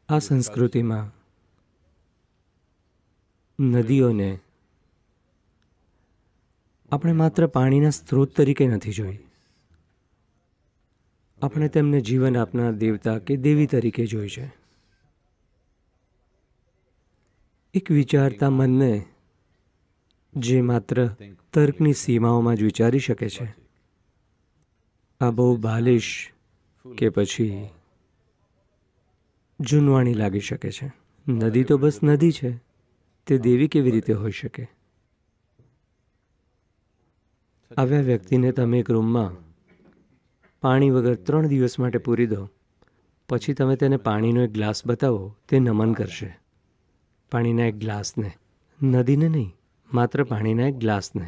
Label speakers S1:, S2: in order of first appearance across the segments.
S1: આ સંસ્કૃતિમાં નદીઓને આપણે માત્ર પાણીના સ્ત્રોત તરીકે નથી જોઈ. આપણે તેમને જીવન આપનાર દેવતા કે દેવી તરીકે જોઈ છે. એક વિચારતા મનને જે માત્ર તર્કની સીમાઓમાં જ વિચારી શકે છે, આ બહુ બાલિશ કે પછી જૂનવાણી લાગી શકે છે. નદી તો બસ નદી છે, તે દેવી કેવી રીતે હોઈ શકે? આવ્યા વ્યક્તિને તમે એક રૂમમાં પાણી વગર 3 દિવસ માટે પૂરી દો, પછી તમે તેને પાણીનો એક ગ્લાસ બતાવો, તે નમન કરશે. પાણીના એક ગ્લાસને, નદીને નહીં, માત્ર પાણીના એક ગ્લાસને.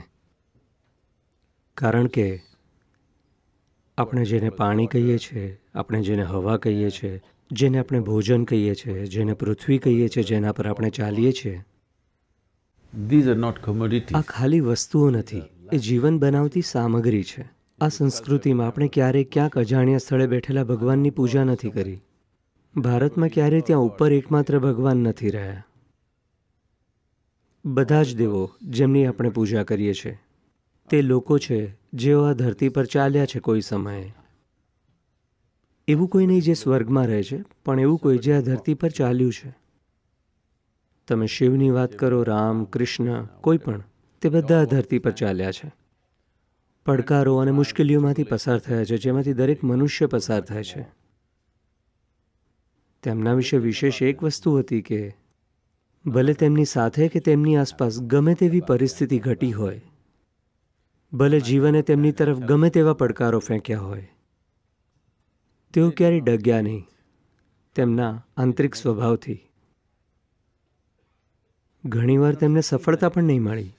S1: કારણ કે આપણે જેને પાણી કહીએ છીએ, આપણે જેને હવા કહીએ છીએ, જેને આપણે ભોજન કહીએ છીએ, જેને પૃથ્વી કહીએ છીએ, જેના પર આપણે ચાલીએ છીએ, આ ખાલી વસ્તુઓ નથી, એ જીવન બનાવતી સામગ્રી છે. આ સંસ્કૃતિમાં આપણે ક્યારેય ક્યાંક અજાણ્યા સ્થળે બેઠેલા ભગવાનની પૂજા નથી કરી. ભારતમાં ક્યારેય ત્યાં ઉપર એકમાત્ર ભગવાન નથી રહ્યા. બધા જ દેવો જેમની આપણે પૂજા કરીએ છીએ તે લોકો છે જેઓ આ ધરતી પર ચાલ્યા છે કોઈ સમયે. એવું કોઈ નહીં જે સ્વર્ગમાં રહે છે, પણ એવું કોઈ જે આ ધરતી પર ચાલ્યું છે. તમે શિવની વાત કરો, રામ, કૃષ્ણ, કોઈ પણ, તે બધા ધરતી પર ચાલ્યા છે. પડકારો અને મુશ્કેલીઓમાંથી પસાર થયા છે, જેમાંથી દરેક મનુષ્ય પસાર થાય છે. તેમના વિશે વિશેષ એક વસ્તુ હતી કે ભલે તેમની સાથે કે તેમની આસપાસ ગમે તેવી પરિસ્થિતિ ઘટી હોય, ભલે જીવને તેમની તરફ ગમે તેવા પડકારો ફેંક્યા હોય, તેઓ ક્યારેય ડગ્યા નહીં. તેમના આંતરિક સ્વભાવથી ઘણીવાર તેમને સફળતા પણ નહીં મળી.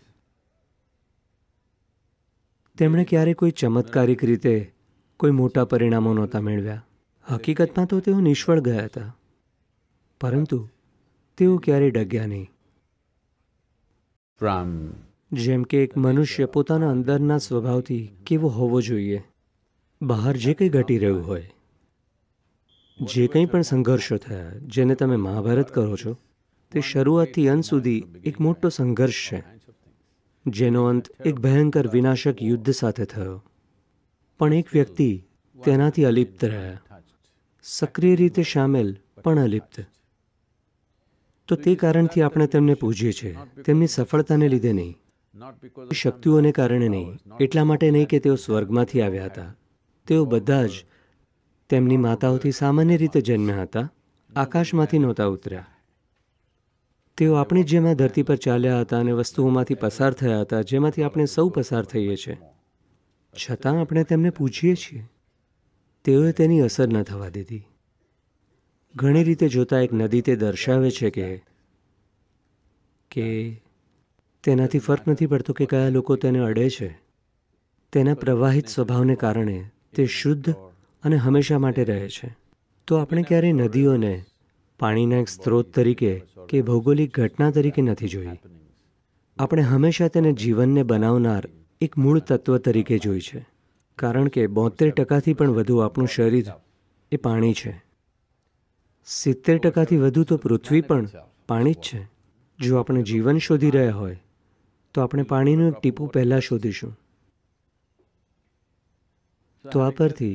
S1: તેમણે ક્યારેય કોઈ ચમત્કારિક રીતે કોઈ મોટા પરિણામો નહોતા મેળવ્યા. હકીકતમાં તો તેઓ નિષ્ફળ ગયા હતા, પરંતુ તેઓ ક્યારેય ડગ્યા નહીં. જેમ કે એક મનુષ્ય પોતાના અંદરના સ્વભાવથી કેવો હોવો જોઈએ. બહાર જે કંઈ ઘટી રહ્યું હોય, જે કંઈ પણ સંઘર્ષો થયા, જેને તમે મહાભારત કહો છો, તે શરૂઆતથી અંત સુધી એક મોટો સંઘર્ષ છે, જેનો અંત એક ભયંકર વિનાશક યુદ્ધ સાથે થયો. પણ એક વ્યક્તિ તેનાથી અલિપ્ત રહ્યા, સક્રિય રીતે સામેલ પણ અલિપ્ત. તો તે કારણથી આપણે તેમને પૂજીએ છીએ, તેમની સફળતાને લીધે નહીં, શક્તિઓને કારણે નહીં, એટલા માટે નહીં કે તેઓ સ્વર્ગમાંથી આવ્યા હતા. તેઓ બધા જ તેમની માતાઓથી સામાન્ય રીતે જન્મ્યા હતા, આકાશમાંથી નહોતા ઉતર્યા. તેઓ આપણી જેમ આ ધરતી પર ચાલ્યા હતા અને વસ્તુઓમાંથી પસાર થયા હતા, જેમાંથી આપણે સૌ પસાર થઈએ છીએ. છતાં આપણે તેમને પૂછીએ છીએ. તેઓએ તેની અસર ન થવા દીધી. ઘણી રીતે જોતાં એક નદી તે દર્શાવે છે કે તેનાથી ફરક નથી પડતો કે કયા લોકો તેને અડે છે. તેના પ્રવાહિત સ્વભાવને કારણે તે શુદ્ધ અને હંમેશા માટે રહે છે. તો આપણે ક્યારેય નદીઓને પાણીના એક સ્ત્રોત તરીકે કે ભૌગોલિક ઘટના તરીકે નથી જોઈ. આપણે હંમેશા તેને જીવનને બનાવનાર એક મૂળ તત્વ તરીકે જોઈ છે. કારણ કે 72% પણ વધુ આપણું શરીર એ પાણી છે. 70% વધુ તો પૃથ્વી પણ પાણી જ છે. જો આપણે જીવન શોધી રહ્યા હોય તો આપણે પાણીનું એક ટીપું પહેલાં શોધીશું. તો આ પરથી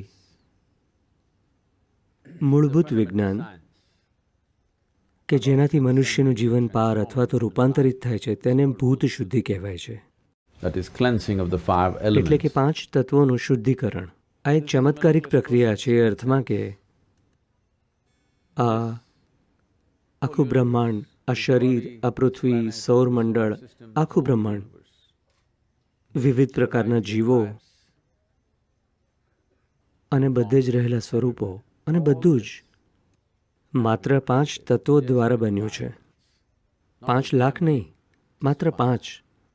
S1: મૂળભૂત વિજ્ઞાન કે જેનાથી મનુષ્યનું જીવન પાર અથવા તો રૂપાંતરિત થાય છે, તેને ભૂત શુદ્ધિ કહેવાય છે. એટલે કે 5 તત્વોનું શુદ્ધિકરણ. આ એક ચમત્કારિક પ્રક્રિયા છે એ અર્થમાં કે આ આખું બ્રહ્માંડ, આ શરીર, આ પૃથ્વી, સૌરમંડળ, આખું બ્રહ્માંડ, વિવિધ પ્રકારના જીવો અને બધે જ રહેલા સ્વરૂપો અને બધું જ માત્ર 5 તત્વો દ્વારા બન્યું છે. 5 લાખ નહીં, માત્ર 5.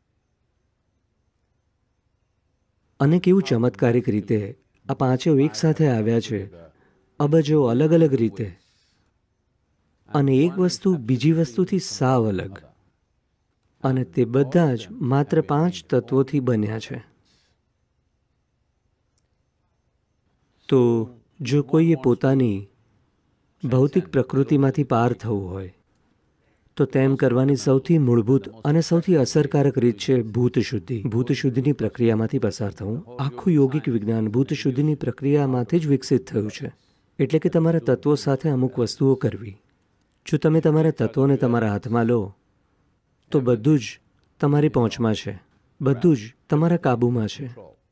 S1: અને કેવું ચમત્કારિક રીતે આ પાંચેય એક સાથે આવ્યા છે, અબજો અલગ અલગ રીતે, અને એક વસ્તુ બીજી વસ્તુથી સાવ અલગ, અને તે બધા જ માત્ર 5 તત્વોથી બન્યા છે. તો જો કોઈએ પોતાની ભૌતિક પ્રકૃતિમાંથી પાર થવું હોય તો તેમ કરવાની સૌથી મૂળભૂત અને સૌથી અસરકારક રીત છે ભૂતશુદ્ધિ. ભૂતશુદ્ધિની પ્રક્રિયામાંથી પસાર થવું. આખું યોગિક વિજ્ઞાન ભૂતશુદ્ધિની પ્રક્રિયામાંથી જ વિકસિત થયું છે. એટલે કે તમારા તત્વો સાથે અમુક વસ્તુઓ કરવી. જો તમે તમારા તત્વોને તમારા હાથમાં લો તો બધું જ તમારી પહોંચમાં છે, બધું જ તમારા કાબૂમાં છે.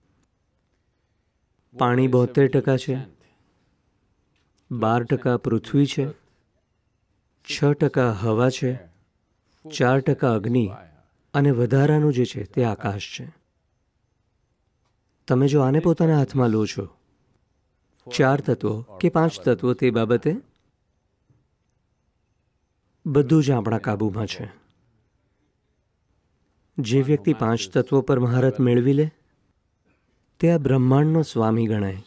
S1: પાણી 72% છે, 12% પૃથ્વી છે, 6% હવા છે, 4% અગ્નિ અને વધારાનું જે છે તે આકાશ છે. તમે જો આને પોતાના હાથમાં લો છો, 4 તત્વો કે 5 તત્વો, તે બાબતે બધું જ આપણા કાબૂમાં છે. જે વ્યક્તિ 5 તત્વો પર મહારત મેળવી લે તે આ બ્રહ્માંડનો સ્વામી ગણાય.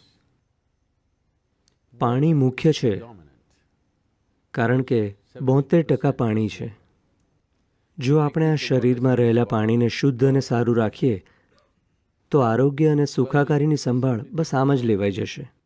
S1: પાણી મુખ્ય છે કારણ કે 72% પાણી છે. જો આપણે આ શરીરમાં રહેલા પાણીને શુદ્ધ અને સારું રાખીએ તો આરોગ્ય અને સુખાકારીની સંભાળ બસ આમ જ લેવાઈ જશે.